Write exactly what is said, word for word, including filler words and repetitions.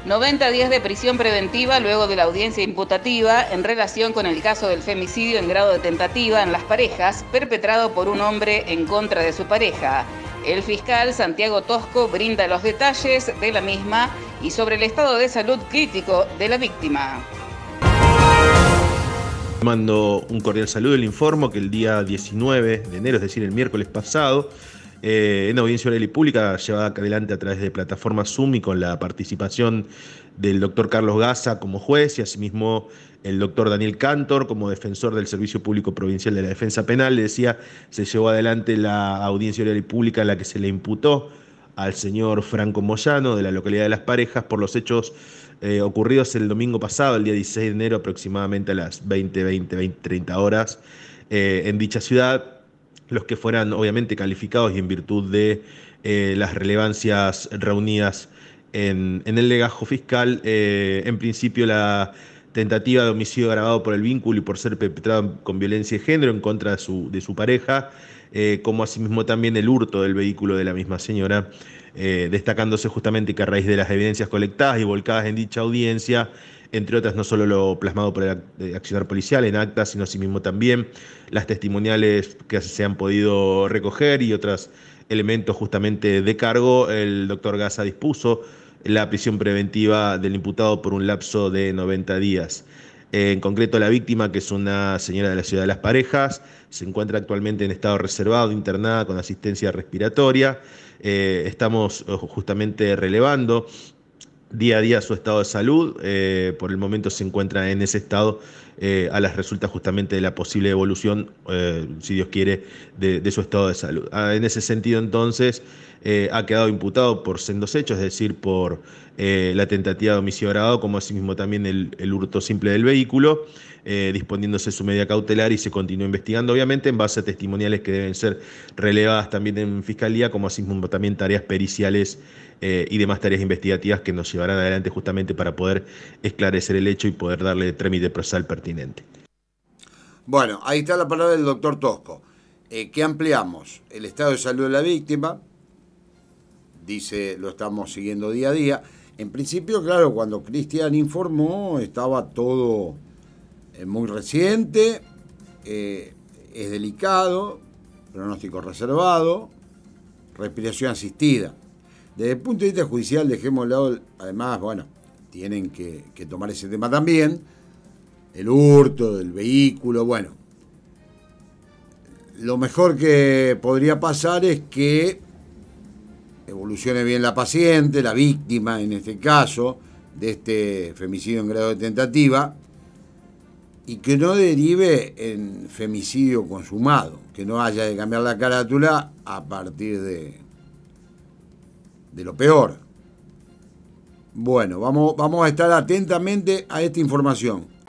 noventa días de prisión preventiva luego de la audiencia imputativa en relación con el caso del femicidio en grado de tentativa en Las Parejas, perpetrado por un hombre en contra de su pareja. El fiscal Santiago Tosco brinda los detalles de la misma y sobre el estado de salud crítico de la víctima. Mando un cordial saludo y le informo que el día diecinueve de enero, es decir, el miércoles pasado, eh, en audiencia oral y pública llevada adelante a través de plataforma Zoom y con la participación del doctor Carlos Gaza como juez y asimismo el doctor Daniel Cantor como defensor del Servicio Público Provincial de la Defensa Penal, le decía, se llevó adelante la audiencia oral y pública en la que se le imputó al señor Franco Moyano de la localidad de Las Parejas por los hechos eh, ocurridos el domingo pasado, el día dieciséis de enero, aproximadamente a las veinte, veinte, veinte, treinta horas, eh, en dicha ciudad, los que fueran obviamente calificados y en virtud de eh, las relevancias reunidas en, en el legajo fiscal, eh, en principio la tentativa de homicidio agravado por el vínculo y por ser perpetrado con violencia de género en contra de su, de su pareja, eh, como asimismo también el hurto del vehículo de la misma señora, eh, destacándose justamente que a raíz de las evidencias colectadas y volcadas en dicha audiencia, entre otras no solo lo plasmado por el accionar policial en actas, sino asimismo también las testimoniales que se han podido recoger y otros elementos justamente de cargo, el doctor Gaza dispuso la prisión preventiva del imputado por un lapso de noventa días. En concreto, la víctima, que es una señora de la ciudad de Las Parejas, se encuentra actualmente en estado reservado, internada con asistencia respiratoria. Eh, estamos justamente relevando día a día su estado de salud. Eh, por el momento se encuentra en ese estado eh, a las resultas justamente de la posible evolución, eh, si Dios quiere, de, de su estado de salud. Ah, en ese sentido, entonces, eh, ha quedado imputado por sendos hechos, es decir, por eh, la tentativa de homicidio agravado, como asimismo también el, el hurto simple del vehículo, eh, disponiéndose su medida cautelar y se continúa investigando, obviamente, en base a testimoniales que deben ser relevadas también en Fiscalía, como asimismo también tareas periciales eh, y demás tareas investigativas que nos llevarán adelante justamente para poder esclarecer el hecho y poder darle trámite procesal pertinente. Bueno, ahí está la palabra del doctor Tosco. Eh, ¿Qué ampliamos? El estado de salud de la víctima, dice, lo estamos siguiendo día a día. En principio, claro, cuando Cristian informó, estaba todo eh, muy reciente, eh, es delicado, pronóstico reservado, respiración asistida. Desde el punto de vista judicial, dejemos de lado, además, bueno, tienen que, que tomar ese tema también, el hurto del vehículo, bueno. Lo mejor que podría pasar es que evolucione bien la paciente, la víctima en este caso, de este femicidio en grado de tentativa, y que no derive en femicidio consumado, que no haya de cambiar la carátula a partir de, de lo peor. Bueno, vamos, vamos a estar atentamente a esta información.